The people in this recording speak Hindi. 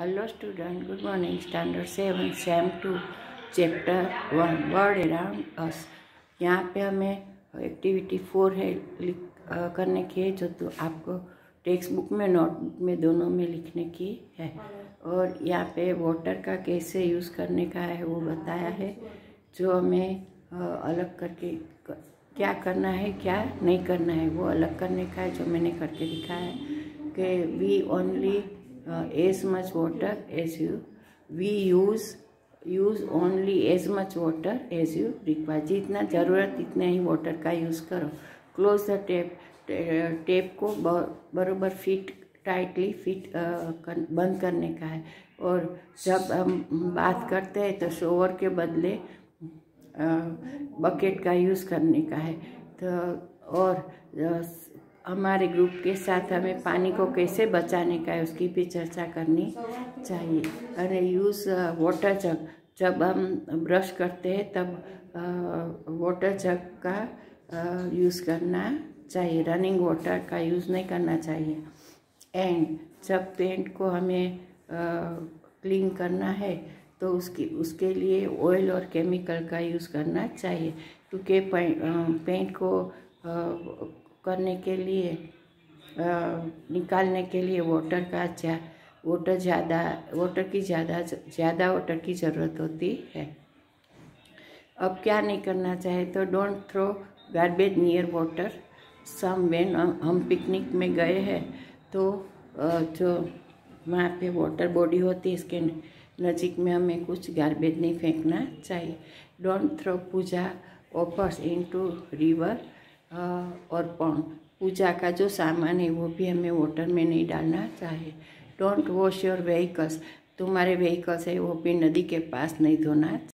Hello student, good morning. Standard 7, Sam 2, Chapter 1, World Around Us. यहाँ पे हमें एक्टिविटी 4 है करने की है, जो तो आपको टेक्स्ट बुक में नोटबुक में दोनों में लिखने की है। और यहाँ पे वाटर का कैसे यूज़ करने का है वो बताया है, जो हमें अलग करके क्या करना है क्या नहीं करना है वो अलग करने का है, जो मैंने करके दिखाया है कि we only as much water as we use only as much water as you require। जितना ज़रूरत इतने ही वाटर का यूज़ करो। क्लोज द टेप को बराबर टाइटली बंद करने का है। और जब हम बात करते हैं तो शॉवर के बदले बकेट का यूज़ करने का है। तो और हमारे ग्रुप के साथ हमें पानी को कैसे बचाने का है उसकी भी चर्चा करनी चाहिए। और यूज़ वाटर जग, जब हम ब्रश करते हैं तब वाटर जग का यूज़ करना चाहिए, रनिंग वाटर का यूज़ नहीं करना चाहिए। एंड जब पेंट को हमें क्लीन करना है तो उसके लिए ऑयल और केमिकल का यूज़ करना चाहिए, क्योंकि पेंट को करने के लिए निकालने के लिए वाटर की ज़्यादा वाटर की ज़रूरत होती है। अब क्या नहीं करना चाहिए, तो don't throw garbage near water. समवेन हम पिकनिक में गए हैं तो जो वहाँ पे वाटर बॉडी होती है इसके नज़दीक में हमें कुछ गार्बेज नहीं फेंकना चाहिए। Don't throw puja offers into river और पॉन्ड। पूजा का जो सामान है वो भी हमें वाटर में नहीं डालना चाहिए। Don't wash your vehicles. तुम्हारे व्हीकल्स है वो भी नदी के पास नहीं धोना